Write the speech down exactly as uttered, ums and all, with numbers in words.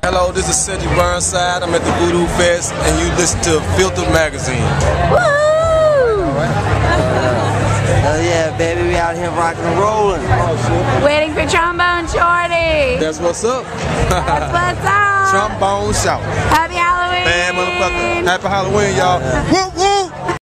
Hello, this is Cedric Burnside. I'm at the Voodoo Fest, and you listen to Filter Magazine. Woo! Oh yeah, baby, we out here rocking and rolling. Waiting for Trombone Shorty. That's what's up. That's what's up. Trombone Shout. Happy Halloween. Bad motherfucker. Happy Halloween, y'all. Woo woo!